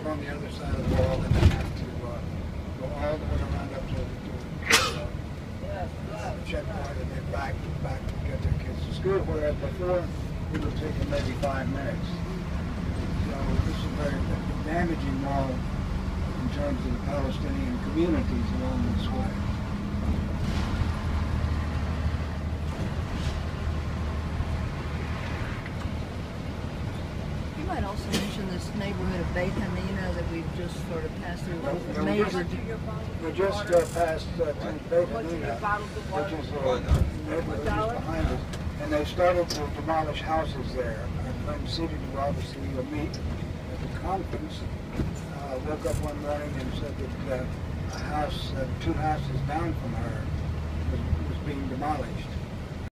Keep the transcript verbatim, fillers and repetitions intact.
live on the other side of the wall and then have to uh, go all the way around up to the uh, checkpoint and then back back to get their kids to school. Whereas before, it would take them maybe five minutes. So this is a very damaging wall in terms of the Palestinian communities along this way. You might also mention this neighborhood of Bethania that we've just sort of passed through. Yeah, Major. we just, we just uh, passed uh, to Bethania, which is the neighborhood just behind us, and they started to demolish houses there. Our friend seated who obviously will meet at the conference uh, woke up one morning and said that uh, a house, uh, two houses down from her, was, was being demolished.